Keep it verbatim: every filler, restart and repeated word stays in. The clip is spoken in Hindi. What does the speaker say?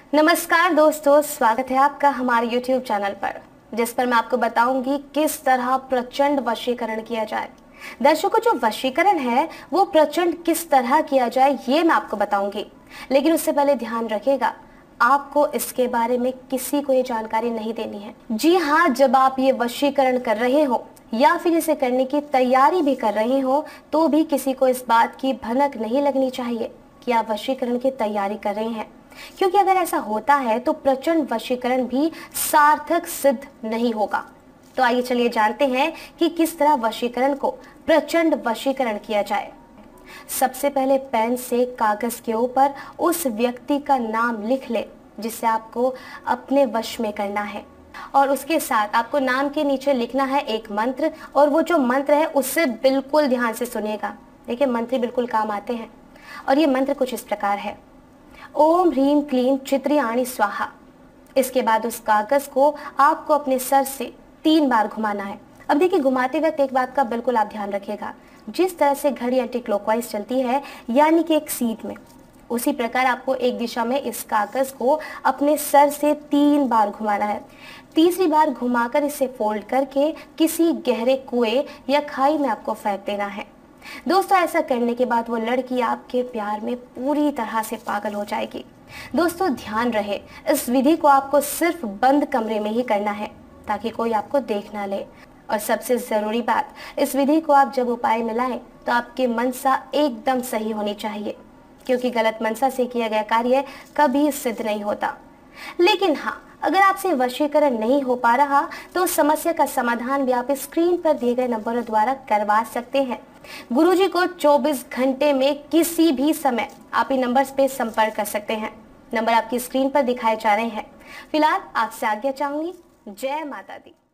नमस्कार दोस्तों, स्वागत है आपका हमारे YouTube चैनल पर, जिस पर मैं आपको बताऊंगी किस तरह प्रचंड वशीकरण किया जाए। दर्शकों, जो वशीकरण है वो प्रचंड किस तरह किया जाए ये मैं आपको बताऊंगी, लेकिन उससे पहले ध्यान रखिएगा, आपको इसके बारे में किसी को ये जानकारी नहीं देनी है। जी हाँ, जब आप ये वशीकरण कर रहे हो या फिर इसे करने की तैयारी भी कर रहे हो तो भी किसी को इस बात की भनक नहीं लगनी चाहिए कि आप वशीकरण की तैयारी कर रहे हैं, क्योंकि अगर ऐसा होता है तो प्रचंड वशीकरण भी सार्थक सिद्ध नहीं होगा। तो आइए चलिए जानते हैं कि किस तरह वशीकरण को प्रचंड वशीकरण किया जाए। सबसे पहले पेन से कागज के ऊपर उस व्यक्ति का नाम लिख ले जिसे आपको अपने वश में करना है, और उसके साथ आपको नाम के नीचे लिखना है एक मंत्र, और वो जो मंत्र है उससे बिल्कुल ध्यान से सुनिएगा। देखिए, मंत्र बिल्कुल काम आते हैं, और ये मंत्र कुछ इस प्रकार है: ओम ह्रीम क्लीम चित्रियाणी स्वाहा। इसके बाद उस कागज को आपको अपने सर से तीन बार घुमाना है। अब देखिए, घुमाते वक्त एक बात का बिल्कुल आप ध्यान रखिएगा, जिस तरह से घड़ी एंटी क्लॉकवाइज चलती है, यानी कि एक सीध में, उसी प्रकार आपको एक दिशा में इस कागज को अपने सर से तीन बार घुमाना है। तीसरी बार घुमाकर इसे फोल्ड करके किसी गहरे कुएं या खाई में आपको फेंक देना है। दोस्तों, ऐसा करने के बाद वो लड़की आपके प्यार में पूरी तरह से पागल हो जाएगी। दोस्तों, ध्यान रहे, इस विधि को आपको सिर्फ बंद कमरे में ही करना है ताकि कोई आपको देख ना ले। और सबसे जरूरी बात, इस विधि को आप जब उपाय में लाएं तो आपकी मनसा एकदम सही होनी चाहिए, क्योंकि गलत मनसा से किया गया कार्य कभी सिद्ध नहीं होता। लेकिन हाँ, अगर आपसे वशीकरण नहीं हो पा रहा तो उस समस्या का समाधान भी आप स्क्रीन पर दिए गए नंबरों द्वारा करवा सकते हैं। गुरुजी को चौबीस घंटे में किसी भी समय आप इन नंबर्स पे संपर्क कर सकते हैं। नंबर आपकी स्क्रीन पर दिखाए जा रहे हैं। फिलहाल आपसे आज्ञा चाहूंगी। जय माता दी।